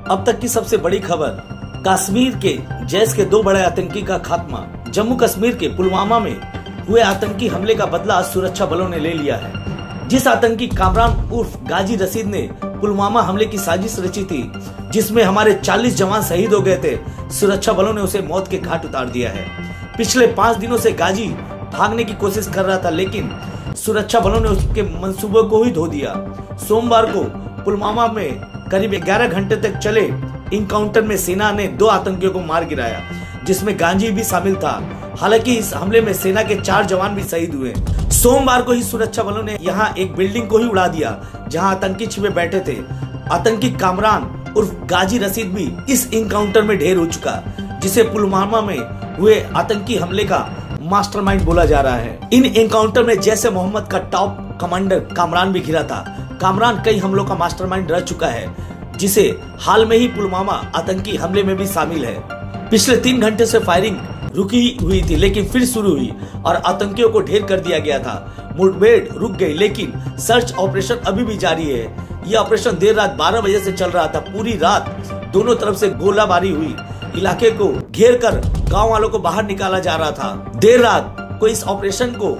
अब तक की सबसे बड़ी खबर, कश्मीर के जैश के 2 बड़े आतंकी का खात्मा। जम्मू कश्मीर के पुलवामा में हुए आतंकी हमले का बदला सुरक्षा बलों ने ले लिया है। जिस आतंकी कामरान उर्फ गाजी रशीद ने पुलवामा हमले की साजिश रची थी, जिसमें हमारे 40 जवान शहीद हो गए थे, सुरक्षा बलों ने उसे मौत के घाट उतार दिया है। पिछले 5 दिनों से गाजी भागने की कोशिश कर रहा था, लेकिन सुरक्षा बलों ने उसके मंसूबों को ही धो दिया। सोमवार को पुलवामा में करीब 11 घंटे तक चले इनकाउंटर में सेना ने 2 आतंकियों को मार गिराया, जिसमें गांजी भी शामिल था। हालांकि इस हमले में सेना के 4 जवान भी शहीद हुए। सोमवार को ही सुरक्षा बलों ने यहां एक बिल्डिंग को ही उड़ा दिया, जहां आतंकी छिपे बैठे थे। आतंकी कामरान उर्फ गाजी रशीद भी इस इनकाउंटर में ढेर हो चुका, जिसे पुलवामा में हुए आतंकी हमले का मास्टरमाइंड बोला जा रहा है। इन एनकाउंटर में जैसे मोहम्मद का टॉप कमांडर कामरान भी घिरा था। कामरान कई हमलों का मास्टरमाइंड रह चुका है, जिसे हाल में ही पुलवामा आतंकी हमले में भी शामिल है। पिछले 3 घंटे से फायरिंग रुकी हुई थी, लेकिन फिर शुरू हुई और आतंकियों को ढेर कर दिया गया था। मुठभेड़ रुक गई, लेकिन सर्च ऑपरेशन अभी भी जारी है। यह ऑपरेशन देर रात 12 बजे से चल रहा था। पूरी रात दोनों तरफ से गोलाबारी हुई। इलाके को घेर कर गाँव वालों को बाहर निकाला जा रहा था। देर रात को इस ऑपरेशन को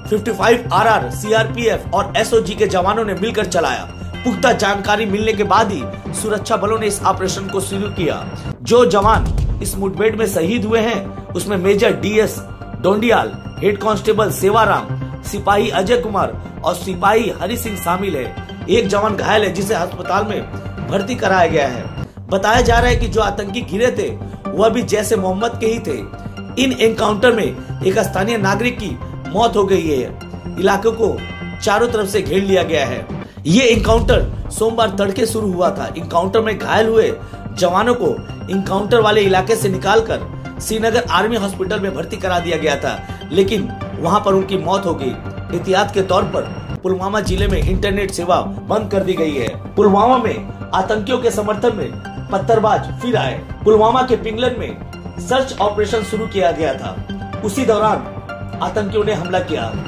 55 RR, CRPF और SOG के जवानों ने मिलकर चलाया। पुख्ता जानकारी मिलने के बाद ही सुरक्षा बलों ने इस ऑपरेशन को शुरू किया। जो जवान इस मुठभेड़ में शहीद हुए हैं, उसमें major DS Dhoundiyal, head constable Sewaram, सिपाही अजय कुमार और सिपाही हरि सिंह शामिल है। एक जवान घायल है, जिसे अस्पताल में भर्ती कराया गया है। बताया जा रहा है कि जो आतंकी घिरे थे, वह भी जैसे मोहम्मद के ही थे। इन एनकाउंटर में एक स्थानीय नागरिक की मौत हो गई है। इलाके को चारों तरफ से घेर लिया गया है। ये इनकाउंटर सोमवार तड़के शुरू हुआ था। इनकाउंटर में घायल हुए जवानों को इनकाउंटर वाले इलाके से निकालकर श्रीनगर आर्मी हॉस्पिटल में भर्ती करा दिया गया था, लेकिन वहां पर उनकी मौत हो गई। एहतियात के तौर पर पुलवामा जिले में इंटरनेट सेवा बंद कर दी गई है। पुलवामा में आतंकियों के समर्थन में पत्थरबाज फिर आए। पुलवामा के पिंगलन में सर्च ऑपरेशन शुरू किया गया था। उसी दौरान आतंकियों ने हमला किया।